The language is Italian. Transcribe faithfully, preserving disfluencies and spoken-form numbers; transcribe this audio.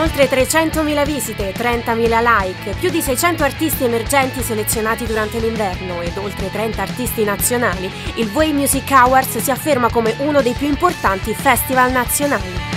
oltre trecentomila visite, trentamila like, più di seicento artisti emergenti selezionati durante l'inverno ed oltre trenta artisti nazionali, il Way Music Awards si afferma come uno dei più importanti festival nazionali.